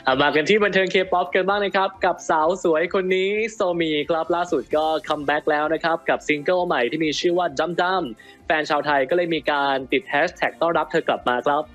มากันที่บันเทิงเคป๊อปกันบ้างนะครับกับสาวสวยคนนี้โซมีครับล่าสุดก็คัมแบ็กแล้วนะครับกับซิงเกิลใหม่ที่มีชื่อว่าดัมดัมแฟนชาวไทยก็เลยมีการติดแฮชแท็กต้อนรับเธอกลับมาครับ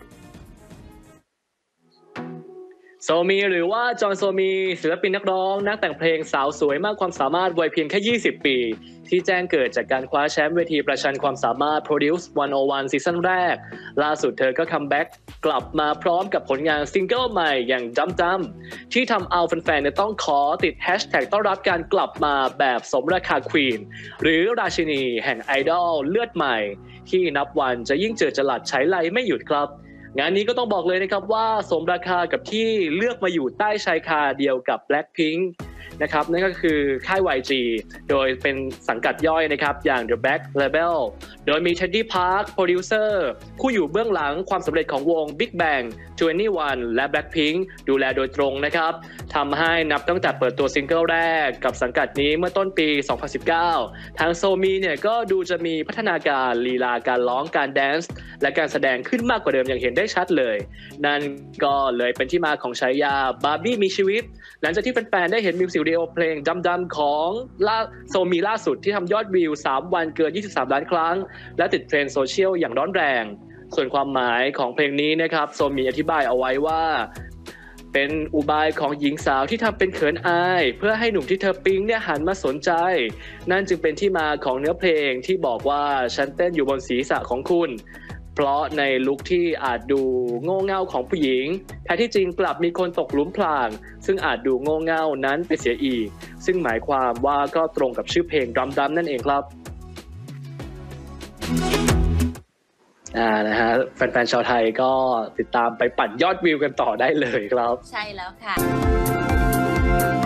โซมีหรือว่าจอห์นโซมีศิลปินนักร้องนักแต่งเพลงสาวสวยมากความสามารถวัยเพียงแค่20 ปีที่แจ้งเกิดจากการคว้าแชมป์เวทีประชันความสามารถ Produce 101 ซีซั่นแรกล่าสุดเธอก็คัมแบ็กกลับมาพร้อมกับผลงานซิงเกิลใหม่อย่างดัมดัมที่ทำเอาแฟนๆต้องขอติดแฮชแท็กต้อนรับการกลับมาแบบสมราคาควีนหรือราชินีแห่งไอดอลเลือดใหม่ที่นับวันจะยิ่งเจิดจรัสฉายไลไม่หยุดครับงานนี้ก็ต้องบอกเลยนะครับว่าสมราคากับที่เลือกมาอยู่ใต้ชายคาเดียวกับ Blackpink นะครับนั่นก็คือค่าย YG โดยเป็นสังกัดย่อยนะครับอย่าง The Back Label โดยมี Teddy Park โปรดิวเซอร์ผู้อยู่เบื้องหลังความสำเร็จของวง Big Bang 21 และ Blackpink ดูแลโดยตรงนะครับทำให้นับตั้งแต่เปิดตัวซิงเกิลแรกกับสังกัดนี้เมื่อต้นปี 2019 ทางโซมีเนี่ยก็ดูจะมีพัฒนาการลีลาการร้องการแดนซ์และการแสดงขึ้นมากกว่าเดิมอย่างเห็นได้ชัดเลยนั่นก็เลยเป็นที่มาของฉายาบาร์บี้มีชีวิตหลังจากที่แฟนๆได้เห็นมิวสิกวิดีโอเพลงดัมๆของโซมีล่าสุดที่ทำยอดวิว3วันเกิน23ล้านครั้งและติดเทรนด์โซเชียลอย่างร้อนแรงส่วนความหมายของเพลงนี้นะครับโซมีอธิบายเอาไว้ว่าเป็นอุบายของหญิงสาวที่ทำเป็นเขินอายเพื่อให้หนุ่มที่เธอปิ๊งเนี่ยหันมาสนใจนั่นจึงเป็นที่มาของเนื้อเพลงที่บอกว่าฉันเต้นอยู่บนศีรษะของคุณเพราะในลุคที่อาจดูโง่เง่าของผู้หญิงแท้ที่จริงกลับมีคนตกหลุมพรางซึ่งอาจดูโง่เง่านั้นไปเสียอีกซึ่งหมายความว่าก็ตรงกับชื่อเพลงดัมนั่นเองครับนะฮะแฟนๆชาวไทยก็ติดตามไปปั่นยอดวิวกันต่อได้เลยครับใช่แล้วค่ะ